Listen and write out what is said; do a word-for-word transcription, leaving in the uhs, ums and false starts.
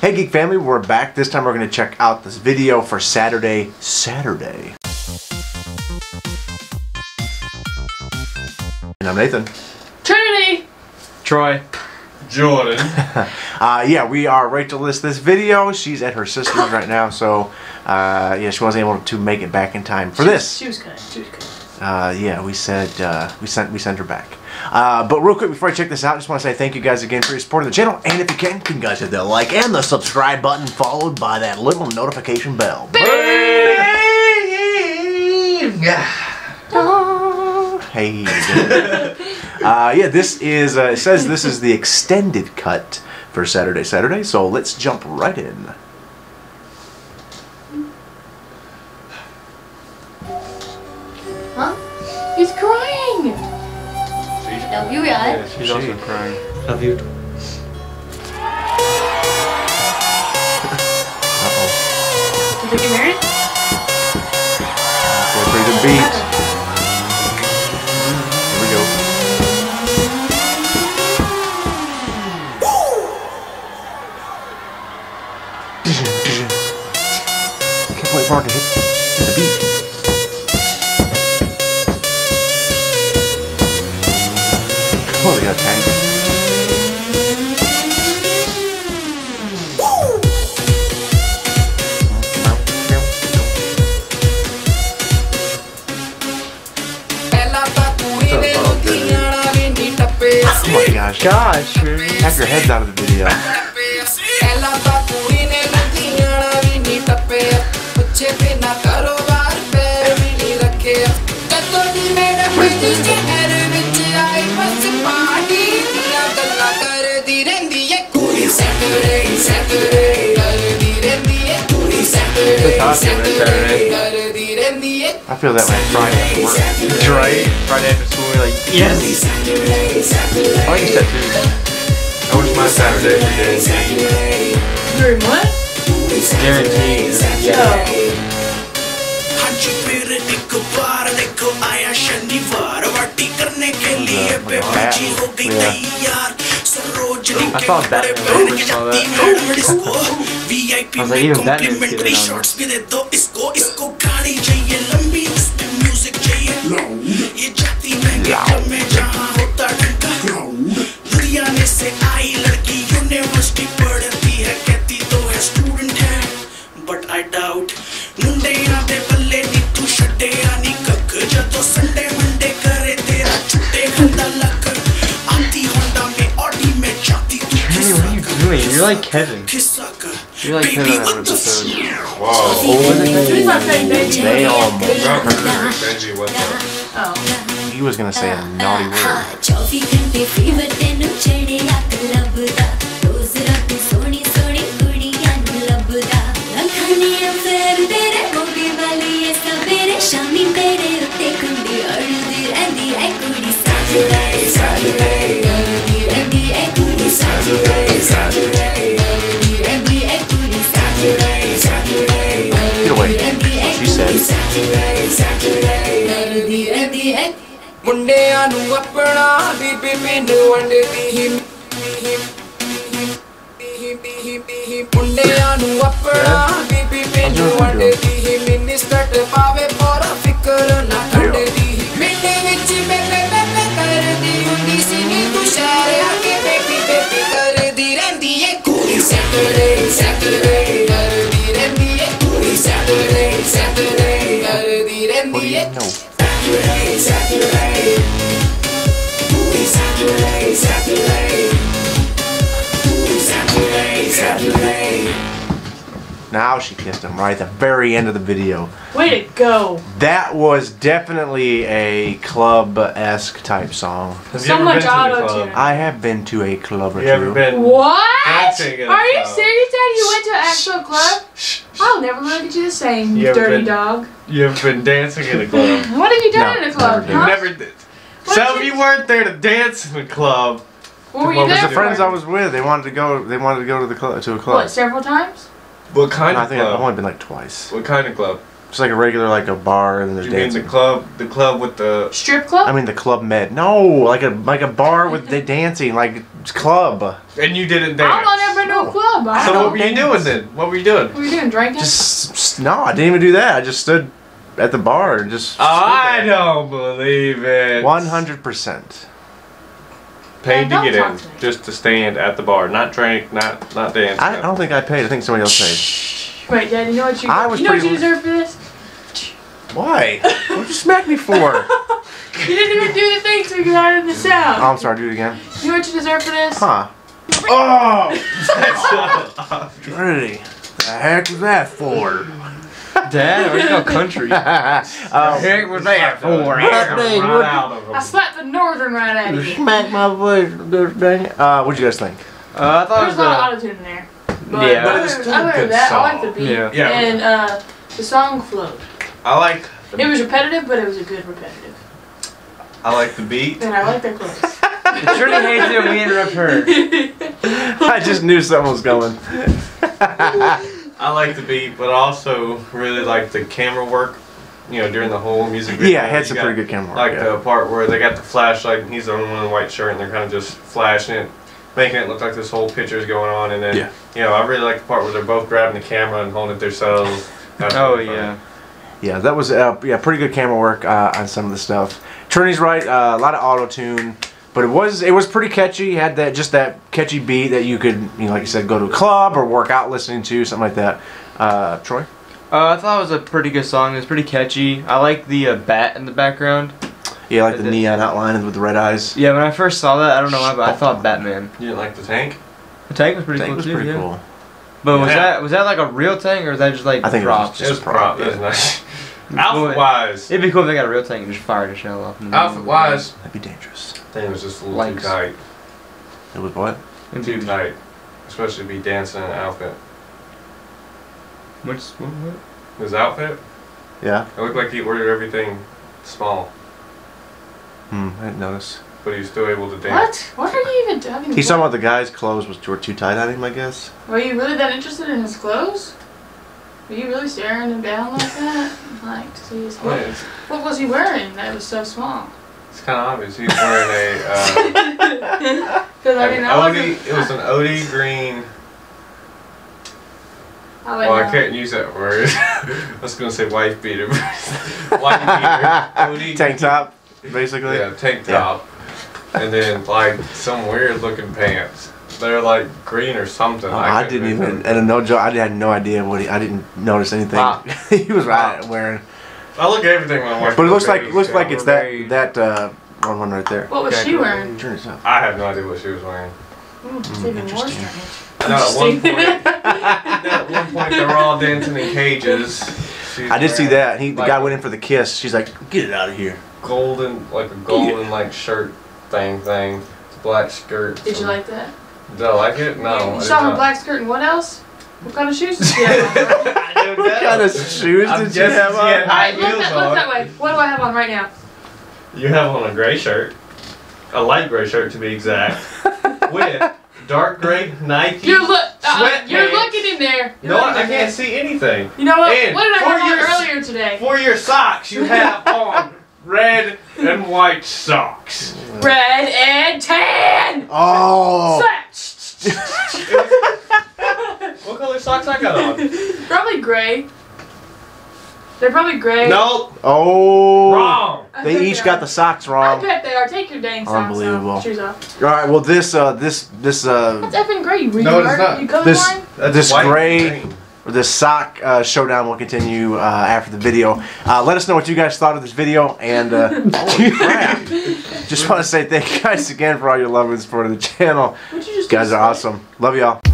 Hey Geek Family, we're back. This time we're going to check out this video for Saturday, Saturday. And I'm Nathan. Trinity! Troy. Jordan. uh, yeah, we are Rachel List this video. She's at her sister's right now, so uh, yeah, she wasn't able to make it back in time for she, this. She was good. She was good. Uh, yeah, we said uh, we sent we sent her back. Uh, but real quick before I check this out, I just want to say thank you guys again for your support of the channel. And if you can, can you guys hit that like and the subscribe button, followed by that little notification bell. Oh, hey. uh, yeah, this is. Uh, it says this is the extended cut for Saturday, Saturday. So let's jump right in. Huh? He's crying! Love you, Yeah, right? she's She. also crying. Love you. Uh-oh. Did you get married? That's a pretty good beat. Here we go. Can't wait for it to hit, hit the beat. Oh, they got a tank. Oh my gosh. Gosh, Half your head's out of the video. I feel that way Friday after work. right? Friday after school, we're like, yes! I like your tattoos. I wish my Saturday every day. You're in what? Guaranteed. Yeah. I thought Batman when I first saw that. I was like, even Batman's getting it on But I doubt Munde aate balle ni tu shade ani kak jado Sunday Monday kare tera chute khanda lak aati Honda mein Audi mein chati tu Hey, what are you doing? You're like Kevin. khisak You're like Kevin on an episode. He's not saying Benji. They almost Benji, what's up? Oh. He was gonna say a naughty word. Get away. She said. ਮੁੰਡਿਆਂ ਨੂੰ ਆਪਣਾ ਬੀਬੀ ਪਿੰਡ ਵੰਡਦੀ ਹੀ ਮੁੰਡਿਆਂ ਨੂੰ ਆਪਣਾ ਬੀਬੀ ਪਿੰਡ ਵੰਡਦੀ ਹੀ minister ਪਾਵੇ ਪੋਰਾ ਫਿਕਰ ਨਾ ਕਰਦੀ ਮਿੰਟ ਵਿੱਚ ਬੇਬੇ ਬੇਬੇ ਕਰਦੀ ਹੁੰਦੀ ਸੀ ਨੀ ਤੂੰ ਸ਼ਹਿਰ ਆ ਕੇ ਬੇਬੀ ਬੇਬੀ ਕਰਦੀ ਰਹਿੰਦੀ ਏ ਕੁੜੀ ਸੈਟਰਡੇ ਸੈਟਰਡੇ ਕਰਦੀ ਰਹਿੰਦੀ ਏ ਕੁੜੀ ਸੈਟਰਡੇ ਸੈਟਰਡੇ ਕਰਦੀ What do ਰਹਿੰਦੀ you ਏ know? Saturday, Saturday, Ooh, Saturday, Saturday, Ooh, Saturday, Saturday. Now she kissed him right at the very end of the video. Way to go. That was definitely a club-esque type song. Have you So ever much been to the auto club? tune. I have been to a club or You ever two. been? What? Dancing in a Are you club. serious, Dad? You went to an actual club? I'll never look at you the same, You you ever dirty been- dog. You ever been dancing in a club? What have you done No, in a club? never did. You Huh? never did. What Some of did you weren't there to dance in the club. What were What you was there The it? friends for? I was with, they wanted to go. They wanted to go to the club to a club. What, several times? What kind No, I of think I've club? only been like twice. What kind of club? Just like a regular, like a bar, and there's You mean dancing. the club? The club with the? Strip club? I mean the Club Med. No, like a like a bar with the dancing, like club. And you didn't I dance. don't know, never been to a club. I So don't what were you doing then? What were you doing? What were you doing? Drinking? Just, just no, I didn't even do that. I just stood at the bar and just. Oh, I don't believe it. One hundred percent. Paid to Don't get talk in, to me. just to stand at the bar, not drink, not not dance. I, I don't think I paid. I think somebody else paid. Wait, Dad, you know what you I was You know what pretty you deserve for this? Why? What'd you smack me for? You didn't even do the thing so we could add in the sound. Oh, I'm sorry. Do it again. You know what you deserve for this? Huh? Oh! Trinity. The heck was that for? Dad, where's no country? um, Heck was that for? I slapped the northern right at you. Smack my voice. Dang it. Uh, what'd you guys think? Uh, I thought it There's was a lot uh, of auto-tune in there. But Yeah. But other, it's still a other good than that, I like song. the beat. Yeah. Yeah. And uh, the song flowed. I like It was repetitive, but it was a good repetitive. I like the beat. And I like their clothes. Trinity hates it when we interrupt her. I just knew something was going. I like the beat, but I also really like the camera work. You know, during the whole music video. Yeah, it had You some got, pretty good camera work. Like yeah. the part where they got the flashlight and he's the only one in the white shirt and they're kind of just flashing it, making it look like this whole picture is going on. And then, Yeah. you know, I really like the part where they're both grabbing the camera and holding it themselves. That's Oh really fun. yeah. Yeah, that was uh, yeah pretty good camera work uh, on some of the stuff. Trinity's right, uh, a lot of auto tune, but it was it was pretty catchy. It had that just that catchy beat that you could, you know, like you said, go to a club or work out listening to, something like that. Uh, Troy? Uh, I thought it was a pretty good song. It was pretty catchy. I like the uh, bat in the background. Yeah, like the The- neon outline with the red eyes. Yeah, when I first saw that, I don't know why, but I thought Batman. You didn't like the tank? The tank was pretty That cool was too. pretty yeah. cool. But was Yeah. that was that like a real tank or was that just like I think it was props? Just it was a prop. prop, It was yeah. nice. Outfit wise, It'd be cool if they got a real tank and just fired a shell off. in the outfit middle. wise, That'd be dangerous. I think it was just a little Legs. too tight. It was what? It'd Too be- tight, especially to be dancing in an outfit. What's what? what? His outfit, Yeah. it looked like he ordered everything small, Hmm. I didn't notice. but he was still able to dance. What? What are you even talking He's talking about? about the guy's clothes was were too tight on him, I guess. Were you really that interested in his clothes? Were you really staring him down like that? Like, to see his I mean, clothes? it's, What was he wearing that was so small? it's kind of obvious. He's wearing a. Uh, Because I mean, an I Odie, wasn't. it was an Odie green. I Well, I wouldn't know. can't use that word. I was gonna say wife beater. Wife beater. Odie. Tank top, basically. Yeah, tank Yeah. top. And then like some weird looking pants. They're like green or something. Oh, I couldn't didn't really- even, and no joke, I had no idea what he, I didn't notice anything. Wow. He was right wearing. I look at everything when I'm watching. But it looks the like videos, looks so like I'm it's very- that that uh one one right there. What was Okay, she cool. wearing? Turn this up. I have no idea what she was wearing. Mm, it's even more interesting. strange. No, at one Interesting. point, at one point they were all dancing in cages. She's I did see wearing that. He the like guy went in for the kiss. She's like, "Get it out of here." golden, like a golden like shirt thing thing. It's a black skirt. Did you some- like that? Did I like it? No. I You did saw her not. black skirt and what else? What kind of shoes did she have on? I don't know. What kind of shoes I'm did you guessing have she on? had high Alright, look, heels that, look on. that way. What do I have on right now? You have on a gray shirt, a light gray shirt to be exact, with dark gray Nike. You're look. Uh, Sweatpants. you're looking in there. You're No, looking I in can't there. see anything. You know what? And What did I for have on your- earlier today? For your socks, you have on red and white socks. Red and tan. Oh, Such. What color socks I got on? Probably gray. They're probably gray. No, oh, wrong. I They bet each are. got the socks I wrong. All bet they are. Take your dang socks Unbelievable. off. Shoes off. right, well this uh this this uh That's effing gray. You read No, it is art? not. You this colorblind? That's this white and gray. green. This sock uh, showdown will continue uh, after the video. Uh, let us know what you guys thought of this video, and uh, holy crap! Just want to say thank you guys again for all your love and support of the channel. Would you just You guys do are something? awesome. Love y'all.